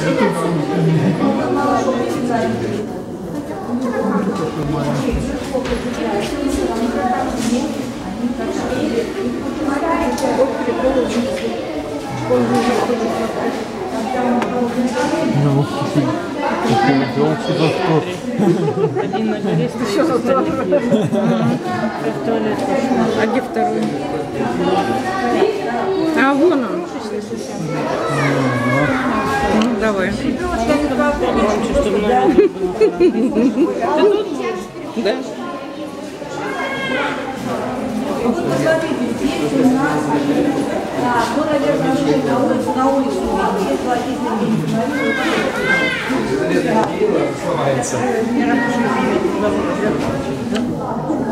Один на горе, еще в туалет пошел. А где второй? А вон он. Ну, давай. Громче, чтобы да? Посмотрите, здесь у нас, ну, наверное, на улицу, Не работает.